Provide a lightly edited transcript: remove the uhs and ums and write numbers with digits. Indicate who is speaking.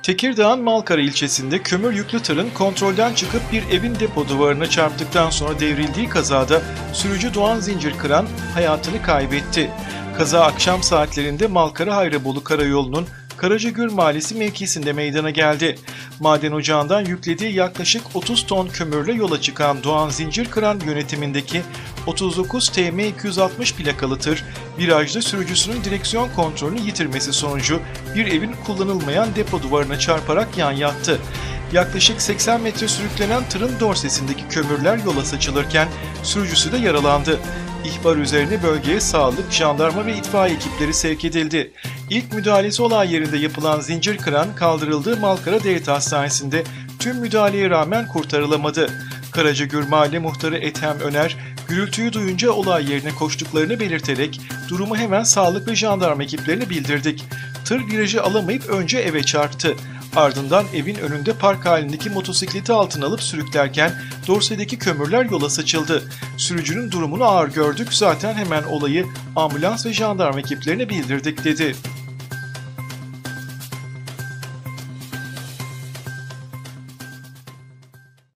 Speaker 1: Tekirdağ'ın Malkara ilçesinde kömür yüklü tırın kontrolden çıkıp bir evin depo duvarına çarptıktan sonra devrildiği kazada sürücü Doğan Zincirkıran hayatını kaybetti. Kaza akşam saatlerinde Malkara Hayrabolu Karayolu'nun Karacagül Mahallesi mevkisinde meydana geldi. Maden ocağından yüklediği yaklaşık 30 ton kömürle yola çıkan Doğan Zincirkıran yönetimindeki 39 TM 260 plakalı tır, virajda sürücüsünün direksiyon kontrolünü yitirmesi sonucu bir evin kullanılmayan depo duvarına çarparak yan yattı. Yaklaşık 80 metre sürüklenen tırın dorsesindeki kömürler yola saçılırken sürücüsü de yaralandı. İhbar üzerine bölgeye sağlık, jandarma ve itfaiye ekipleri sevk edildi. İlk müdahalesi olay yerinde yapılan Zincirkıran kaldırıldığı Malkara Devlet Hastanesi'nde tüm müdahaleye rağmen kurtarılamadı. Karacagül Mahalle Muhtarı Ethem Öner, gürültüyü duyunca olay yerine koştuklarını belirterek durumu hemen sağlık ve jandarma ekiplerine bildirdik. Tır virajı alamayıp önce eve çarptı. Ardından evin önünde park halindeki motosikleti altına alıp sürüklerken dorsedeki kömürler yola saçıldı. Sürücünün durumunu ağır gördük, zaten hemen olayı ambulans ve jandarma ekiplerine bildirdik dedi.